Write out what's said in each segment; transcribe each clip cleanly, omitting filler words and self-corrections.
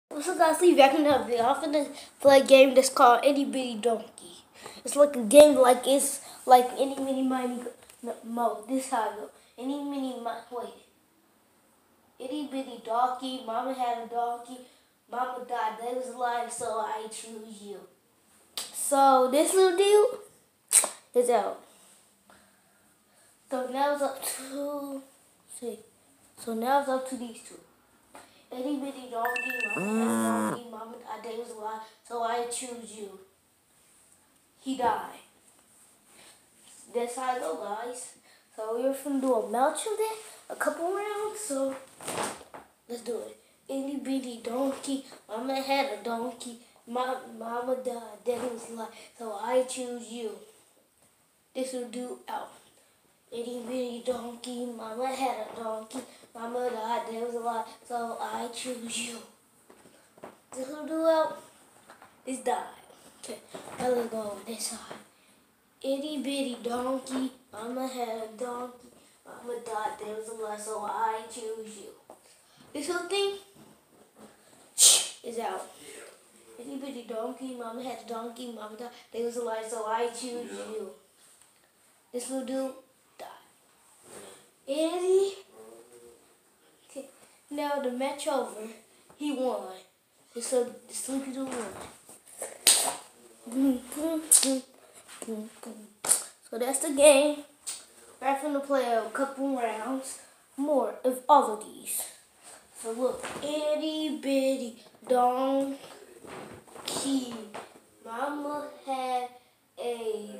What's up, guys? Leave back in the video. I'm finna play a game that's called Itty Bitty Donkey. It's like a game like it's like any mini miny mo. This how I go. Any mini wait. Itty bitty donkey. Mama had a donkey. Mama died. That was alive, so I choose you. So this little deal is out. So now it's up to So now it's up to these two. Itty bitty donkey, mama died, was alive, so I choose you. He died. That's how I go, guys. So we're gonna do a match of that, a couple rounds, so let's do it. Itty bitty donkey, mama had a donkey, mama died, daddy was alive, so I choose you. This will do out. Itty bitty donkey, mama had a donkey, mama died, daddy was alive, so I choose you. This will do out. This died. Okay, now let's go on this side. Itty bitty donkey, mama had a donkey, mama died, daddy was alive, so I choose you. This little thing is out. Itty bitty donkey, mama had a donkey, mama died, daddy was alive, so I choose you. This little dude died. Itty. Okay. Now the match over. He won. This sleepy dude won. So that's the game. We're gonna play a couple rounds more of all of these. So look, itty bitty donkey, mama had a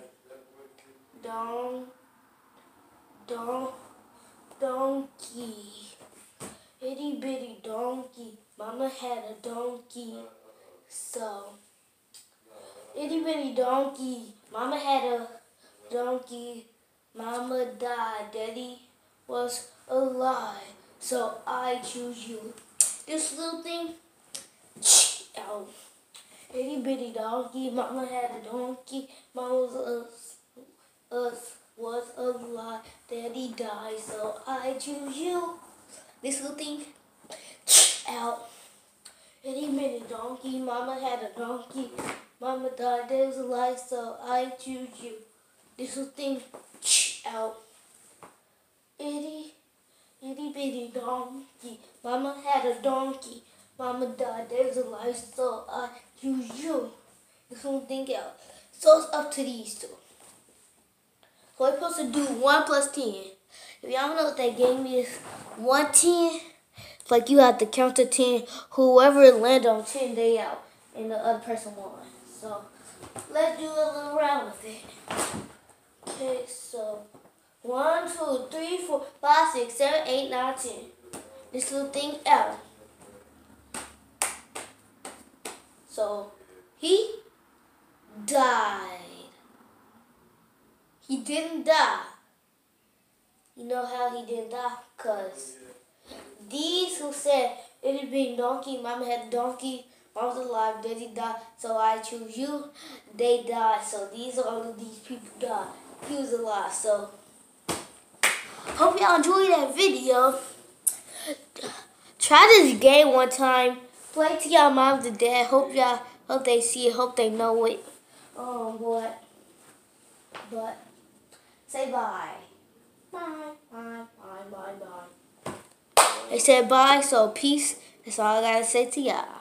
donkey. Itty bitty donkey, mama had a donkey. So itty bitty donkey, mama had a donkey, mama died, daddy was alive, so I choose you. This little thing, out. Itty bitty donkey, mama had a donkey, mama was alive, daddy died, so I choose you. This little thing, out. Itty bitty donkey, mama had a donkey, mama died, daddy was alive, so I choose you. This little thing, out. Itty bitty donkey, mama had a donkey, mama died, daddy was alive, so I choose you. This little thing out. So it's up to these two. So we're supposed to do 1 plus 10. If y'all know what that game is, 1-10. It's like you have to count to 10. Whoever land on 10, they out, and the other person won. So let's do a little round with it. Okay, so 1, 2, 3, 4, 5, 6, 7, 8, 9, 10. This little thing out. So he died. He didn't die. You know how he didn't die? Because these who said itty bitty donkey, mama had a donkey, mom's alive, daddy died, so I choose you, they died. So all of these people died. He was alive. So hope y'all enjoyed that video. Try this game one time. Play to y'all moms and dad. Hope they see it, hope they know it. But say bye. Bye, bye, bye, bye, bye. They said bye, so peace. That's all I gotta say to y'all.